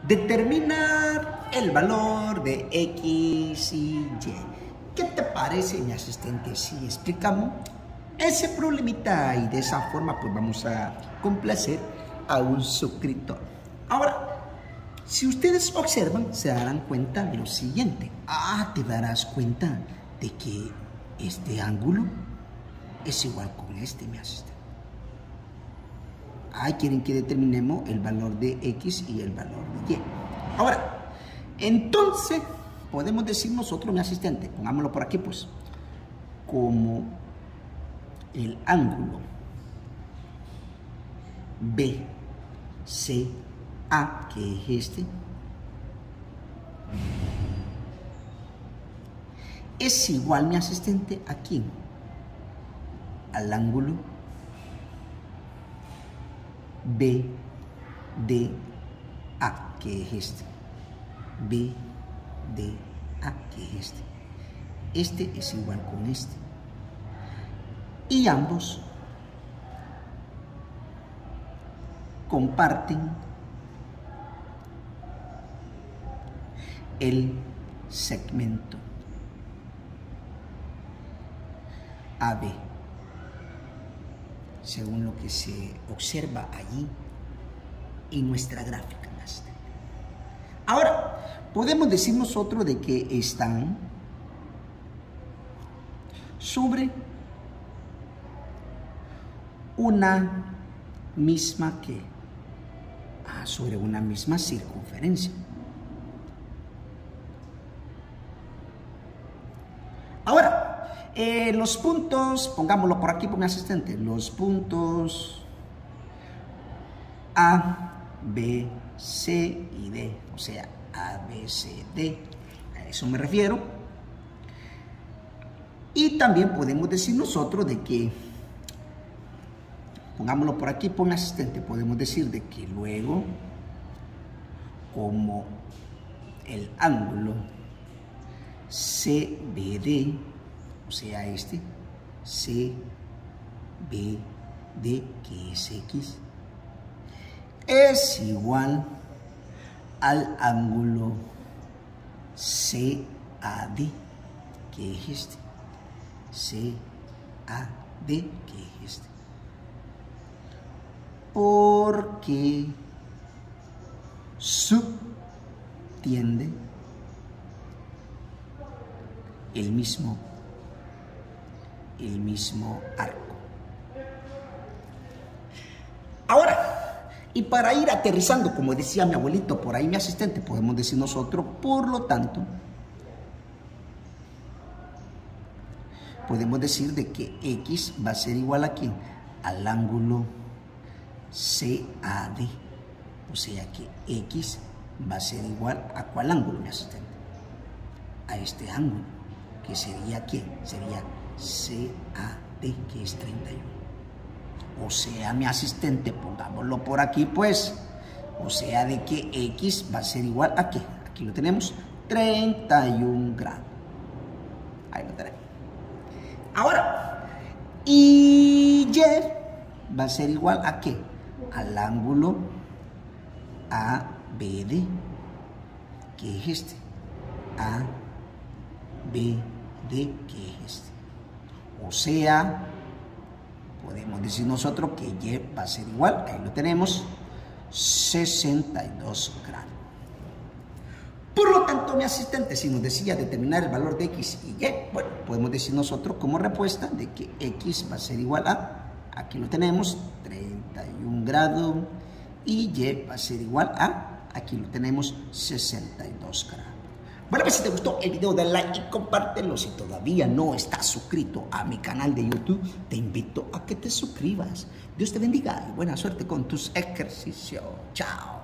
Determinar el valor de X y Y. ¿Qué te parece, mi asistente, si explicamos ese problemita y de esa forma pues vamos a complacer a un suscriptor? Ahora, si ustedes observan, se darán cuenta de lo siguiente. Te darás cuenta de que este ángulo es igual con este, mi asistente. Quieren que determinemos el valor de X y el valor de Y. Ahora, entonces, podemos decir nosotros, mi asistente, pongámoslo por aquí, pues, como el ángulo BCA, que es este, es igual, mi asistente, aquí, al ángulo BDA, que es este. BDA, que es este. Este es igual con este. Y ambos comparten el segmento AB, según lo que se observa allí en nuestra gráfica. Ahora, podemos decir nosotros de que están sobre una misma sobre una misma circunferencia. Ahora, los puntos, pongámoslo por aquí por mi asistente, los puntos A, B, C y D, o sea, A, B, C, D, a eso me refiero. Y también podemos decir nosotros de que, pongámoslo por aquí por mi asistente, podemos decir de que luego, como el ángulo CBD, o sea, este, CBD, que es X, es igual al ángulo CAD, que es este. CAD, que es este. Porque subtiende el mismo arco. Ahora, y para ir aterrizando, como decía mi abuelito, por ahí mi asistente, podemos decir nosotros, por lo tanto, podemos decir de que X va a ser igual a ¿quién? Al ángulo CAD. O sea que X va a ser igual a ¿cuál ángulo, mi asistente? A este ángulo, que sería ¿quién? Sería CAD, que es 31. O sea, mi asistente, pongámoslo por aquí, pues, o sea, de que X va a ser igual a ¿qué? Aquí lo tenemos, 31 grados. Ahí lo tenemos. Ahora, y Y va a ser igual a ¿qué? Al ángulo ABD, que es este. ABD, que es este. O sea, podemos decir nosotros que Y va a ser igual, ahí lo tenemos, 62 grados. Por lo tanto, mi asistente, si nos decía determinar el valor de X y Y, bueno, podemos decir nosotros como respuesta de que X va a ser igual a, aquí lo tenemos, 31 grados, y Y va a ser igual a, aquí lo tenemos, 62 grados. Bueno, pues si te gustó el video, dale like y compártelo. Si todavía no estás suscrito a mi canal de YouTube, te invito a que te suscribas. Dios te bendiga y buena suerte con tus ejercicios. Chao.